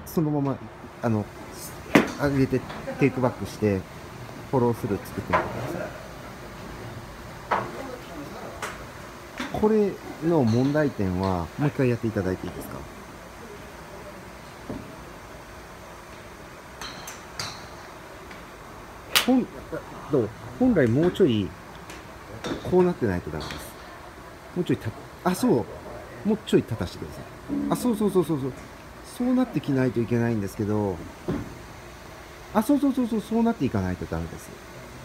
そのまま上げてテイクバックしてフォロースルー作ってみてください。これの問題点はもう一回やっていただいていいですか。本来もうちょいこうなってないとダメです。もうちょいもうちょい立たしてください。そうなってきないといけないんですけど、そうなっていかないとダメです。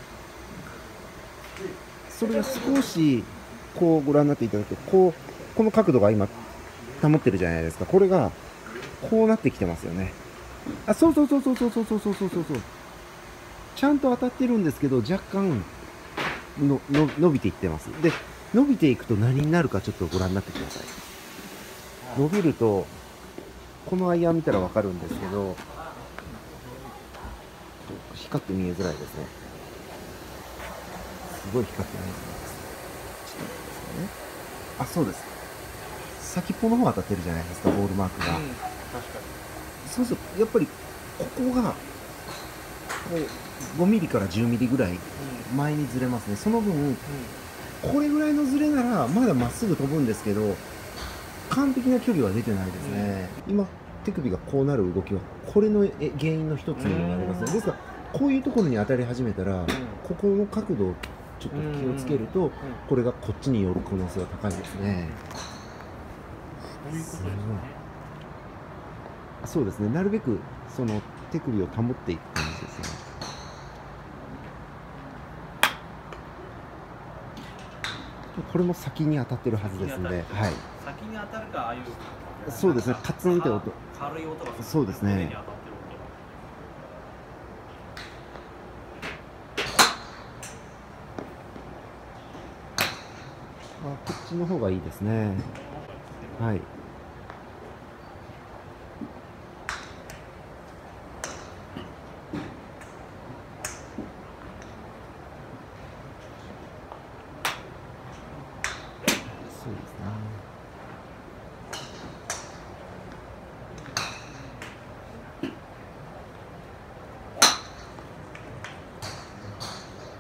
それが少しこうご覧になっていただくと、この角度が今保ってるじゃないですか。これがこうなってきてますよね。ちゃんと当たってるんですけど、若干伸びていってます。で、伸びていくと何になるかちょっとご覧になってください。伸びると、このアイアン見たらわかるんですけど、光って見えづらいですね。すごい光って見えづらいです。ちょっと待ってくださいね。そうです。先っぽの方当たってるじゃないですか、ボールマークが。確かに。そうすると、やっぱり、ここが、こう、5ミリから10ミリぐらい前にずれますね。その分、これぐらいのずれなら、まだまっすぐ飛ぶんですけど、完璧な距離は出てないですね。今、手首がこうなる動きは、これの原因の一つにもなりますね。ですから、こういうところに当たり始めたら、ここの角度をちょっと気をつけると、これがこっちに寄る可能性が高いですね。そうですね。なるべくその手首を保っていく感じですね。これも先に当たってるはずですので、はい。 先に当たるか、ああいう。 そうですね。カツンって音。 軽い音が。 そうですね。こっちの方がいいですね。はい。そうですね。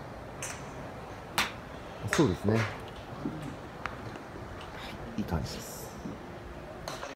そうですね。いい感じです。